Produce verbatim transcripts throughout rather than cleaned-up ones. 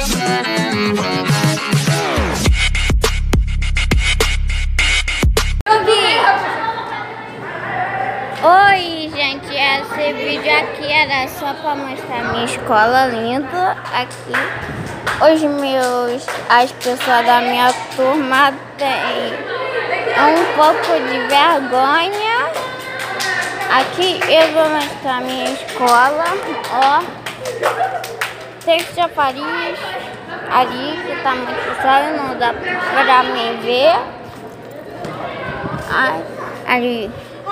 Oi, gente, esse vídeo aqui era só para mostrar minha escola linda aqui. Os meus, as pessoas da minha turma têm um pouco de vergonha. Aqui eu vou mostrar minha escola, ó. Tem chafariz ali que tá muito sério, não dá pra mim ver. Ai, ali.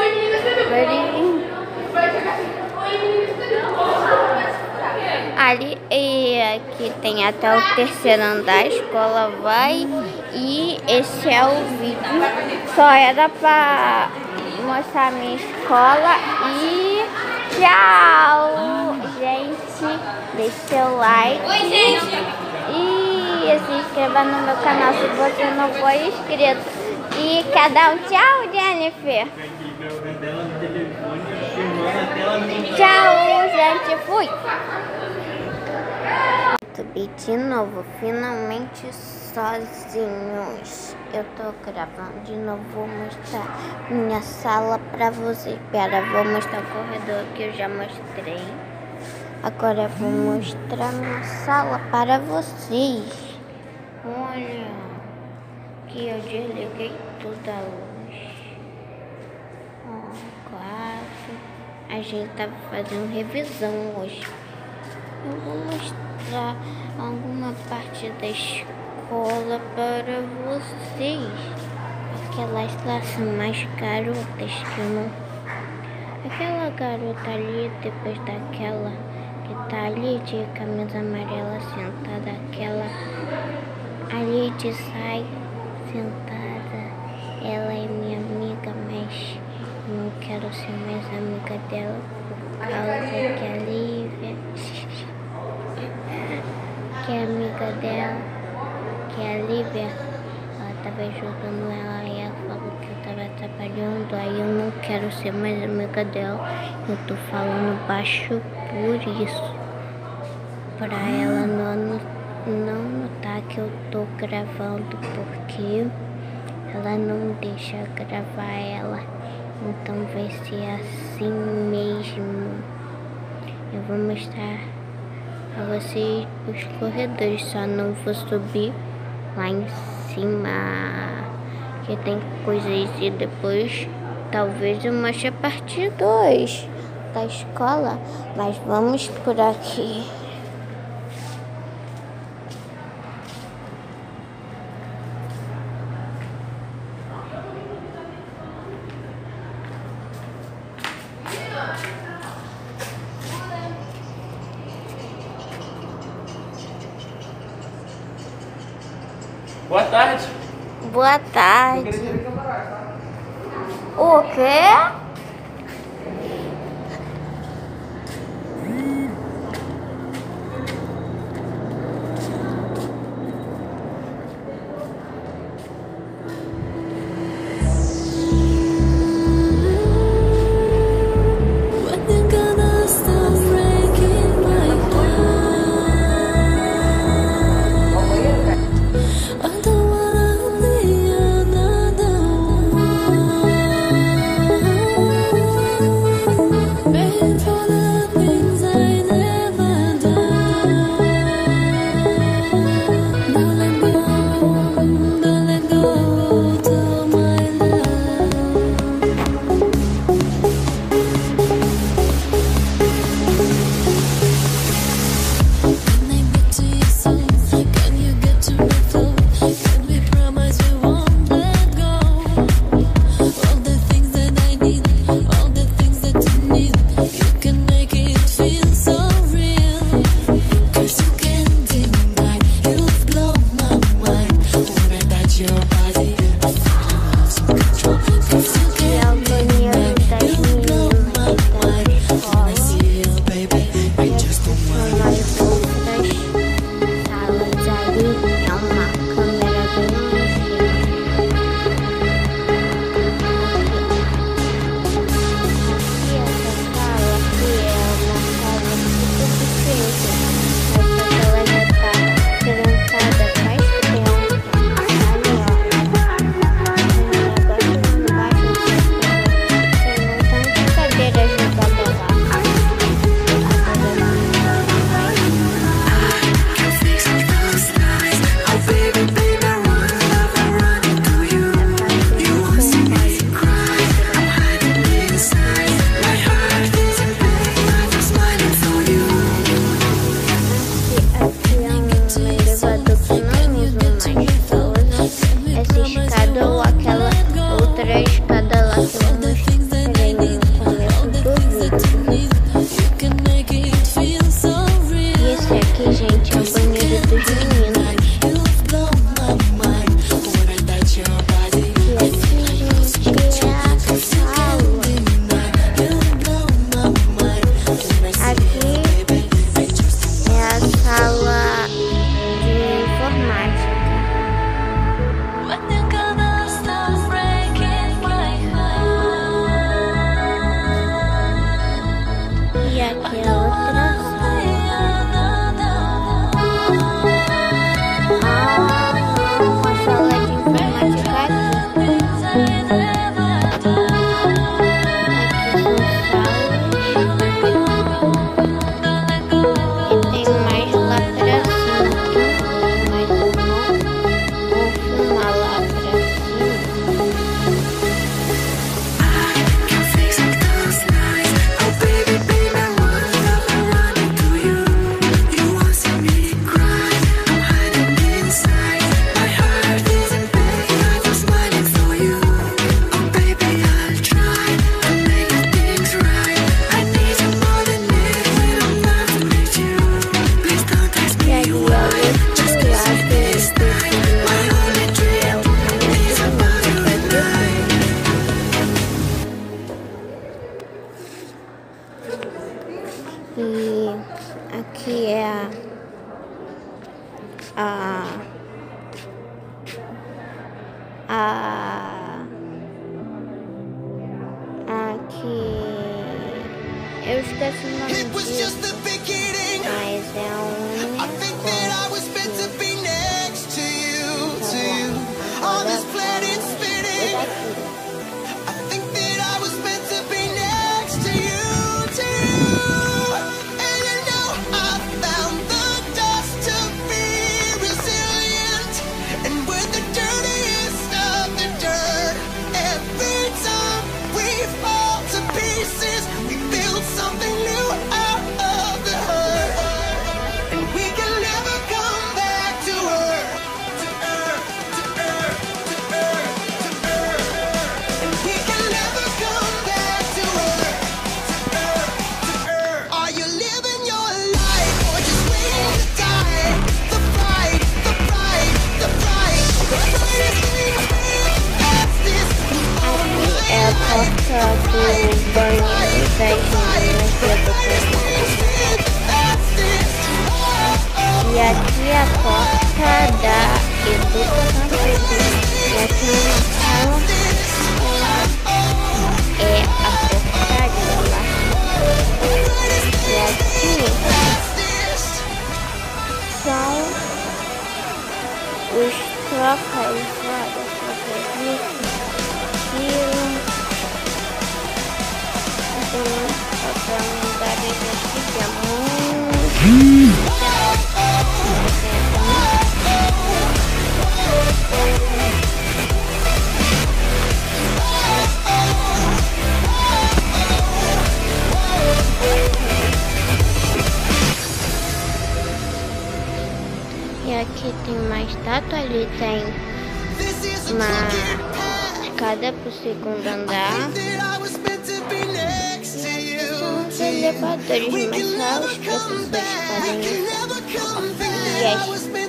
Ali e aqui tem até o terceiro andar, a escola vai. E esse é o vídeo. Só era pra mostrar a minha escola. E tchau, gente. Deixe seu like. Oi, gente. E se inscreva no meu canal se você não for inscrito. E quer dar um tchau, Jennifer? Tchau, gente. Fui. Subi de novo, finalmente sozinhos. Eu tô gravando de novo, vou mostrar minha sala pra vocês. Espera, vou mostrar o corredor que eu já mostrei. Agora eu vou mostrar minha sala para vocês. Olha, que eu desliguei toda a luz. Ó, quatro. A gente tava fazendo revisão hoje. Eu vou mostrar alguma parte da escola para vocês. Aquelas lá são mais garotas que eu não... Aquela garota ali, depois daquela que tá ali de camisa amarela sentada, aquela ali de saia sentada. Ela é minha amiga, mas eu não quero ser mais amiga dela por causa que a Lívia, que é amiga dela, que é a Lívia, ela tava ajudando ela e ela falou que eu tava atrapalhando, aí eu não quero ser mais amiga dela. Eu tô falando baixo por isso, pra ela não, não notar que eu tô gravando, porque ela não deixa gravar ela, então vai ser assim mesmo. Eu vou mostrar a vocês os corredores, só não vou subir lá em cima, que tem coisas. E depois talvez eu mostre a parte dois da escola, mas vamos por aqui. Boa tarde. Boa tarde. O quê? aqui, gente, é o banheiro dos meninos. E aqui, gente, é a sala. Aqui é a sala de informática. E aqui é outra sala. Ah, uma sala de informática aqui. Aqui são salas. E tem mais lá pra cima. Mais uma. Vou filmar lá pra cima. E aqui é a, a, a aqui eu esqueci o nome disso, mas é um porta do banheiro das meninas de educação. E aqui é a porta da educação. E aqui na sala é a portaria lá. E aqui são os troféus lá das troféus. Para mudar aqui que é muito. E aqui tem uma estátua, ali tem uma escada para o segundo andar. Os elevadores, mas só os professores podem ir. E as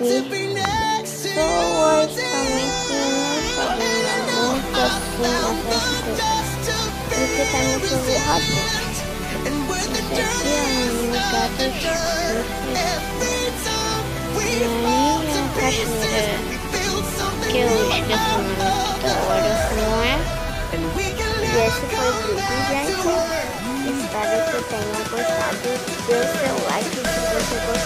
pessoas também podem ir muito assim nessas coisas. Porque tá muito rápido. Esse aqui é um lugar dos professores. E aí a cachoeira que eu esqueci o nome da hora, não é? E esse foi o vídeo, gente. Espero que tenham gostado. Dê o seu like se você gostou.